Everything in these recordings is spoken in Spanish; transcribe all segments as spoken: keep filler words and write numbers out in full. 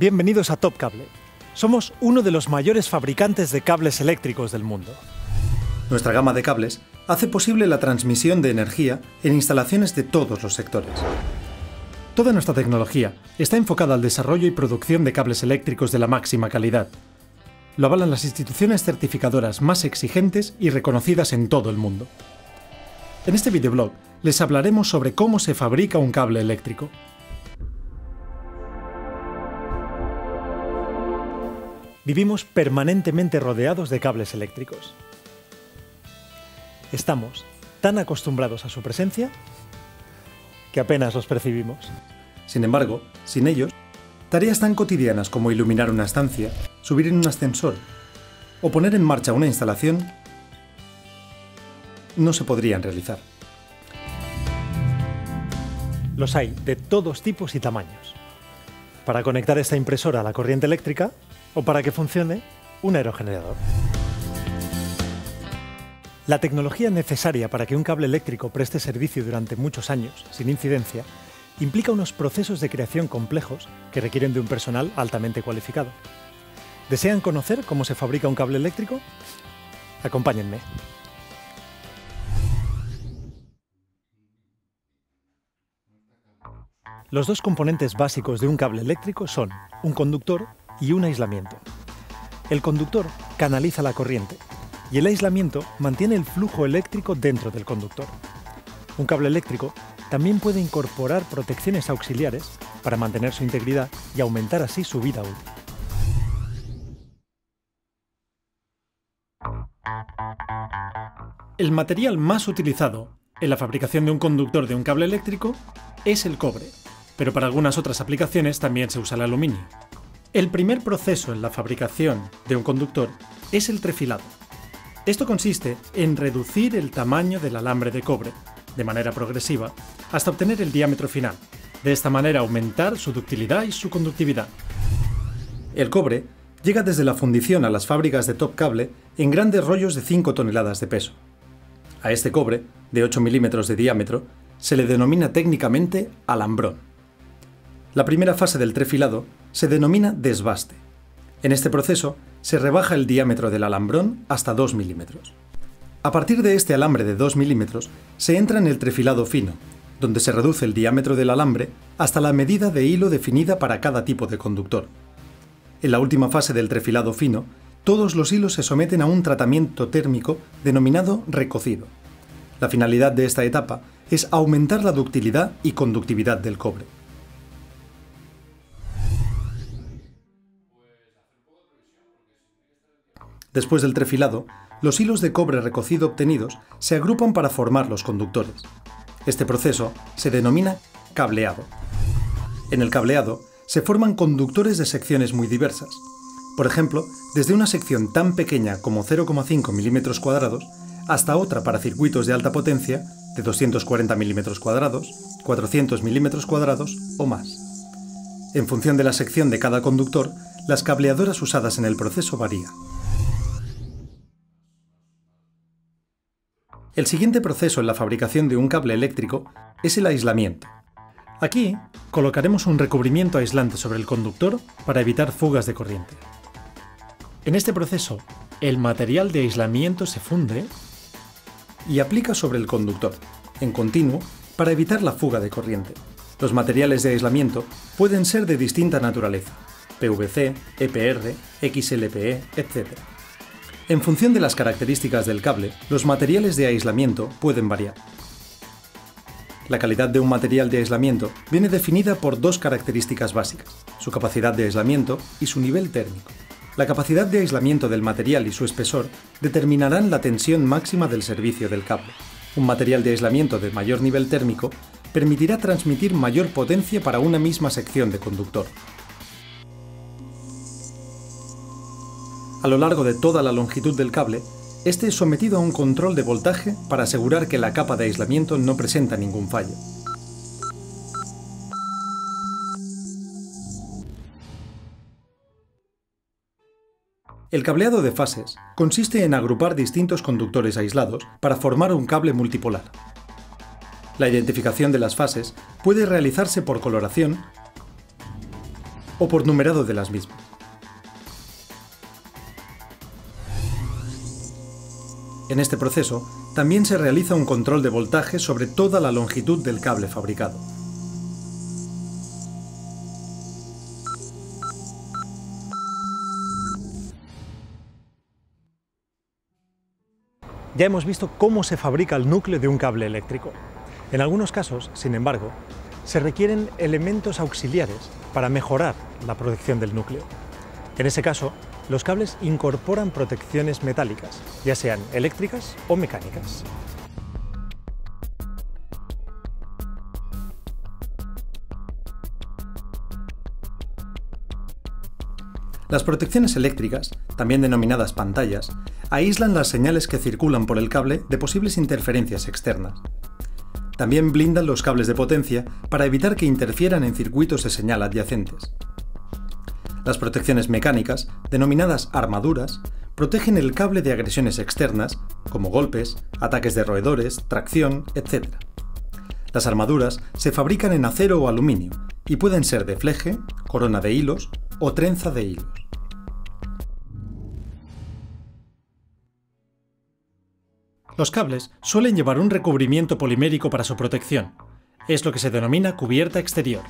Bienvenidos a Top Cable. Somos uno de los mayores fabricantes de cables eléctricos del mundo. Nuestra gama de cables hace posible la transmisión de energía en instalaciones de todos los sectores. Toda nuestra tecnología está enfocada al desarrollo y producción de cables eléctricos de la máxima calidad. Lo avalan las instituciones certificadoras más exigentes y reconocidas en todo el mundo. En este videoblog les hablaremos sobre cómo se fabrica un cable eléctrico. Vivimos permanentemente rodeados de cables eléctricos. Estamos tan acostumbrados a su presencia que apenas los percibimos. Sin embargo, sin ellos, tareas tan cotidianas como iluminar una estancia, subir en un ascensor o poner en marcha una instalación no se podrían realizar. Los hay de todos tipos y tamaños. Para conectar esta impresora a la corriente eléctrica o para que funcione un aerogenerador. La tecnología necesaria para que un cable eléctrico preste servicio durante muchos años, sin incidencia, implica unos procesos de creación complejos que requieren de un personal altamente cualificado. ¿Desean conocer cómo se fabrica un cable eléctrico? Acompáñenme. Los dos componentes básicos de un cable eléctrico son un conductor y un aislamiento. El conductor canaliza la corriente y el aislamiento mantiene el flujo eléctrico dentro del conductor. Un cable eléctrico también puede incorporar protecciones auxiliares para mantener su integridad y aumentar así su vida útil. El material más utilizado en la fabricación de un conductor de un cable eléctrico es el cobre, pero para algunas otras aplicaciones también se usa el aluminio. El primer proceso en la fabricación de un conductor es el trefilado. Esto consiste en reducir el tamaño del alambre de cobre, de manera progresiva, hasta obtener el diámetro final. De esta manera aumentar su ductilidad y su conductividad. El cobre llega desde la fundición a las fábricas de Top Cable en grandes rollos de cinco toneladas de peso. A este cobre, de ocho milímetros de diámetro, se le denomina técnicamente alambrón. La primera fase del trefilado se denomina desbaste. En este proceso se rebaja el diámetro del alambrón hasta dos milímetros. A partir de este alambre de dos milímetros se entra en el trefilado fino, donde se reduce el diámetro del alambre hasta la medida de hilo definida para cada tipo de conductor. En la última fase del trefilado fino, todos los hilos se someten a un tratamiento térmico denominado recocido. La finalidad de esta etapa es aumentar la ductilidad y conductividad del cobre. Después del trefilado, los hilos de cobre recocido obtenidos se agrupan para formar los conductores. Este proceso se denomina cableado. En el cableado se forman conductores de secciones muy diversas. Por ejemplo, desde una sección tan pequeña como cero coma cinco milímetros cuadrados hasta otra para circuitos de alta potencia de doscientos cuarenta milímetros cuadrados, cuatrocientos milímetros cuadrados o más. En función de la sección de cada conductor, las cableadoras usadas en el proceso varían. El siguiente proceso en la fabricación de un cable eléctrico es el aislamiento. Aquí colocaremos un recubrimiento aislante sobre el conductor para evitar fugas de corriente. En este proceso, el material de aislamiento se funde y aplica sobre el conductor, en continuo, para evitar la fuga de corriente. Los materiales de aislamiento pueden ser de distinta naturaleza: P V C, E P R, X L P E, etcétera. En función de las características del cable, los materiales de aislamiento pueden variar. La calidad de un material de aislamiento viene definida por dos características básicas: su capacidad de aislamiento y su nivel térmico. La capacidad de aislamiento del material y su espesor determinarán la tensión máxima del servicio del cable. Un material de aislamiento de mayor nivel térmico permitirá transmitir mayor potencia para una misma sección de conductor. A lo largo de toda la longitud del cable, este es sometido a un control de voltaje para asegurar que la capa de aislamiento no presenta ningún fallo. El cableado de fases consiste en agrupar distintos conductores aislados para formar un cable multipolar. La identificación de las fases puede realizarse por coloración o por numerado de las mismas. En este proceso también se realiza un control de voltaje sobre toda la longitud del cable fabricado. Ya hemos visto cómo se fabrica el núcleo de un cable eléctrico. En algunos casos, sin embargo, se requieren elementos auxiliares para mejorar la protección del núcleo. En ese caso, los cables incorporan protecciones metálicas, ya sean eléctricas o mecánicas. Las protecciones eléctricas, también denominadas pantallas, aíslan las señales que circulan por el cable de posibles interferencias externas. También blindan los cables de potencia para evitar que interfieran en circuitos de señal adyacentes. Las protecciones mecánicas, denominadas armaduras, protegen el cable de agresiones externas, como golpes, ataques de roedores, tracción, etcétera. Las armaduras se fabrican en acero o aluminio y pueden ser de fleje, corona de hilos o trenza de hilos. Los cables suelen llevar un recubrimiento polimérico para su protección. Es lo que se denomina cubierta exterior.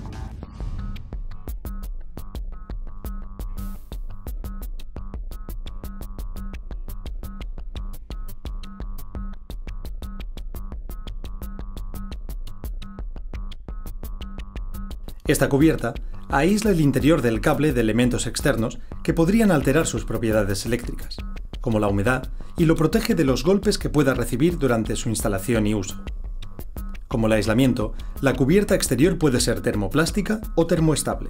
Esta cubierta aísla el interior del cable de elementos externos que podrían alterar sus propiedades eléctricas, como la humedad, y lo protege de los golpes que pueda recibir durante su instalación y uso. Como el aislamiento, la cubierta exterior puede ser termoplástica o termoestable.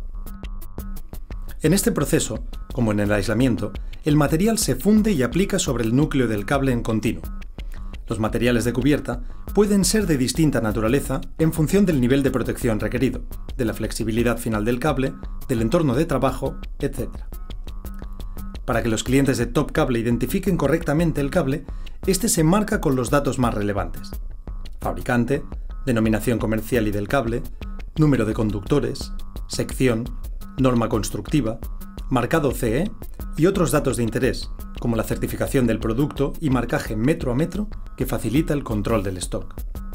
En este proceso, como en el aislamiento, el material se funde y aplica sobre el núcleo del cable en continuo. Los materiales de cubierta pueden ser de distinta naturaleza en función del nivel de protección requerido, de la flexibilidad final del cable, del entorno de trabajo, etcétera. Para que los clientes de Top Cable identifiquen correctamente el cable, este se marca con los datos más relevantes: fabricante, denominación comercial y del cable, número de conductores, sección, norma constructiva, marcado C E y otros datos de interés, como la certificación del producto y marcaje metro a metro que facilita el control del stock.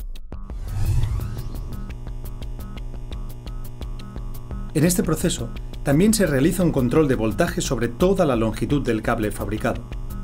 En este proceso, también se realiza un control de voltaje sobre toda la longitud del cable fabricado.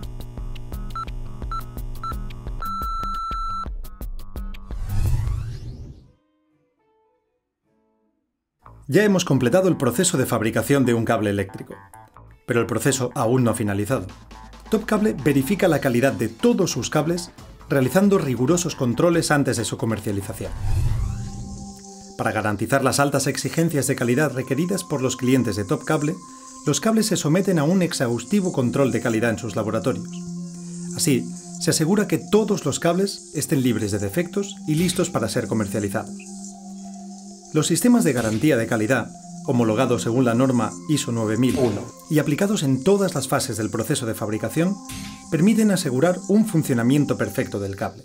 Ya hemos completado el proceso de fabricación de un cable eléctrico, pero el proceso aún no ha finalizado. Top Cable verifica la calidad de todos sus cables realizando rigurosos controles antes de su comercialización. Para garantizar las altas exigencias de calidad requeridas por los clientes de Top Cable, los cables se someten a un exhaustivo control de calidad en sus laboratorios. Así, se asegura que todos los cables estén libres de defectos y listos para ser comercializados. Los sistemas de garantía de calidad, homologados según la norma I S O nueve mil uno y aplicados en todas las fases del proceso de fabricación, permiten asegurar un funcionamiento perfecto del cable.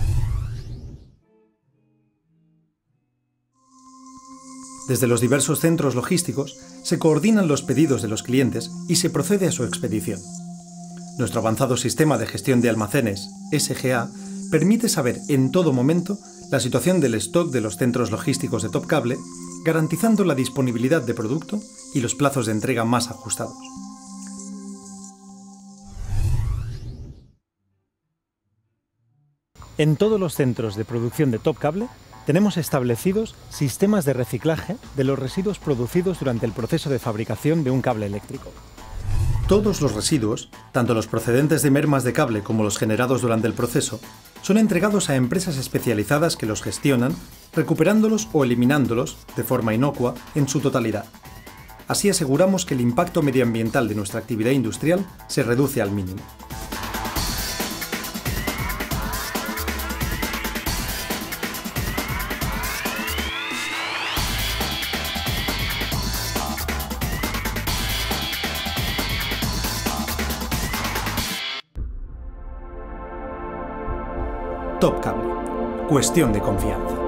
Desde los diversos centros logísticos se coordinan los pedidos de los clientes y se procede a su expedición. Nuestro avanzado sistema de gestión de almacenes, S G A, permite saber en todo momento la situación del stock de los centros logísticos de Top Cable, garantizando la disponibilidad de producto y los plazos de entrega más ajustados. En todos los centros de producción de Top Cable tenemos establecidos sistemas de reciclaje de los residuos producidos durante el proceso de fabricación de un cable eléctrico. Todos los residuos, tanto los procedentes de mermas de cable como los generados durante el proceso, son entregados a empresas especializadas que los gestionan, recuperándolos o eliminándolos, de forma inocua, en su totalidad. Así aseguramos que el impacto medioambiental de nuestra actividad industrial se reduce al mínimo. Top Cable. Cuestión de confianza.